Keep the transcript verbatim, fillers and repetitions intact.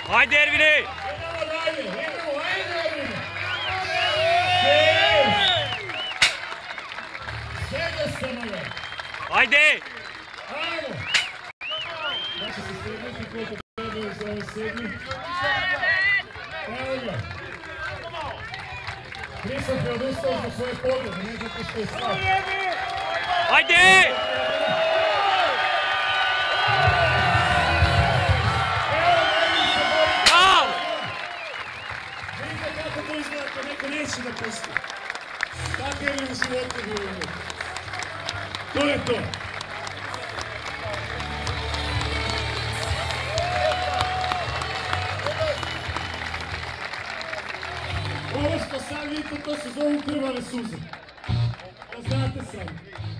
Ajde, Ervine! Idemo dalje, idemo, ajde, Ervine! Sjede se malo! Ajde! Ajmo! Da će se stegnuti koliko trebaju za ovaj sedmi. Evo ga! Kristof je odustao za svoje pobjede, ne zato što je slab. Ajde! Bravo! Vidite kako to izgleda kad neko neće da pusti. Tako je li u životu bilo. To je to. Ovo što sad vidite, to se zovu krvave suze. Da znate sad.